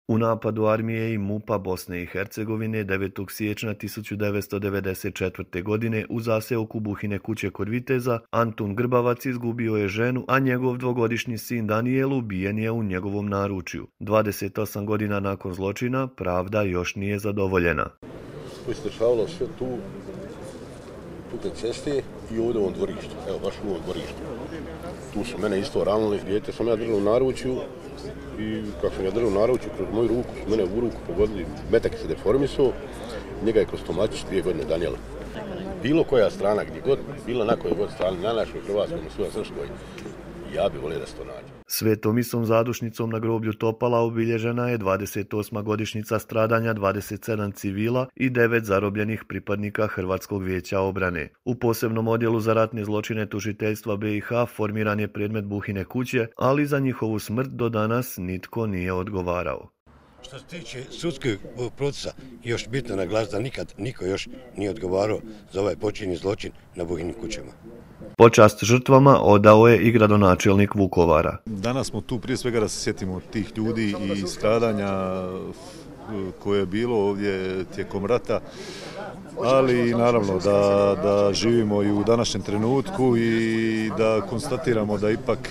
U napadu armije i MUP-a Bosne i Hercegovine 9. siječnja 1994. godine u zaseoku Buhine kuće kod Viteza Antun Grbavac izgubio je ženu, a njegov dvogodišnji sin Danijel ubijen je u njegovom naručju. 28 godina nakon zločina pravda još nije zadovoljena. Istrčavalo sve tu te ceste i ovdje u ovom dvorištu, evo baš u ovom dvorištu. Tu su mene isto ranili, dijete sam ja držao u naručju i kako sam ja držao u naručju, kroz moju ruku su mene u ruku pogodili, metak se deformisao, njega je kroz stomačić 2 godine Danijela. Bilo koja strana, gdje god, bila na kojoj god strani, na našoj Hrvatskoj, na svojoj Srpskoj, ja bi volio da se to nađe. Svetom Isom zadušnicom na groblju Topala obilježena je 28. godišnjica stradanja 27 civila i 9 zarobljenih pripadnika Hrvatskog vijeća obrane. U posebnom odjelu za ratne zločine tužiteljstva BiH formiran je predmet Buhine kuće, ali za njihovu smrt do danas nitko nije odgovarao. Što se tiče sudskog procesa, još bitno naglasiti da nikad niko još nije odgovarao za ovaj počinjeni zločin na Buhinim kućama. Počast žrtvama odao je i gradonačelnik Vukovara. Danas smo tu prije svega da se sjetimo tih ljudi i stradanja koje je bilo ovdje tijekom rata, ali naravno da živimo i u današnjem trenutku i da konstatiramo da ipak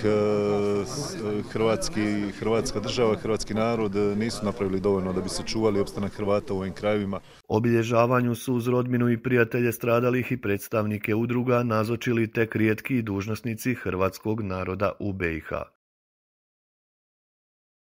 hrvatska država, hrvatski narod nisu napravili dovoljno da bi sačuvali opstanak Hrvata u ovim krajevima. Obilježavanju su uz rodbinu i prijatelje stradalih i predstavnike udruga nazočili tek rijetki dužnosnici hrvatskog naroda u BiH.